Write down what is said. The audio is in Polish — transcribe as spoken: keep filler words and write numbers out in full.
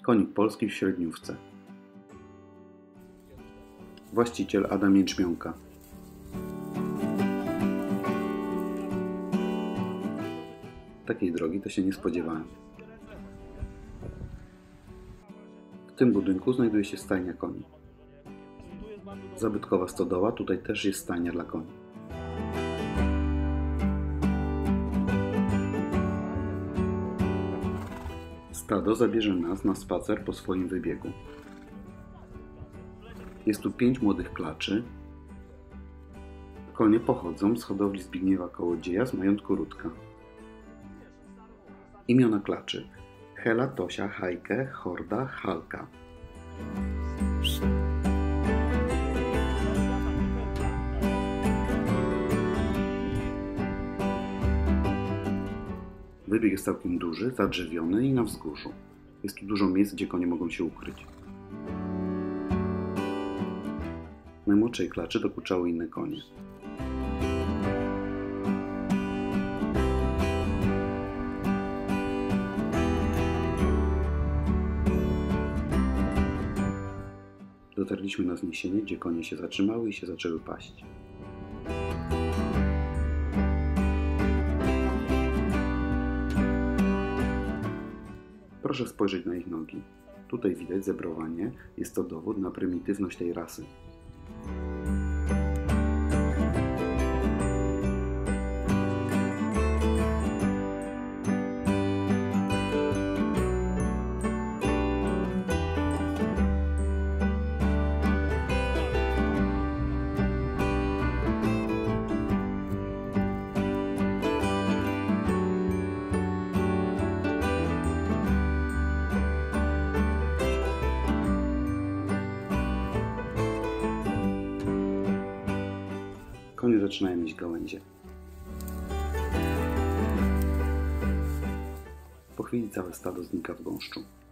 Konik polski w średniówce. Właściciel Adam Jęczmionka. Takiej drogi to się nie spodziewałem. W tym budynku znajduje się stajnia koni. Zabytkowa stodoła, tutaj też jest stajnia dla koni. Stado zabierze nas na spacer po swoim wybiegu. Jest tu pięć młodych klaczy. Konie pochodzą z hodowli Zbigniewa Kołodzieja z majątku Rudka. Imiona klaczy: Hela, Tosia, Hajkę, Horda, Halka. Wybieg jest całkiem duży, zadrzewiony i na wzgórzu. Jest tu dużo miejsc, gdzie konie mogą się ukryć. Najmłodszej klaczy dokuczały inne konie. Dotarliśmy na wzniesienie, gdzie konie się zatrzymały i się zaczęły paść. Proszę spojrzeć na ich nogi. Tutaj widać zebrowanie. Jest to dowód na prymitywność tej rasy. Konie zaczynają mieć gałęzie. Po chwili całe stado znika w gąszczu.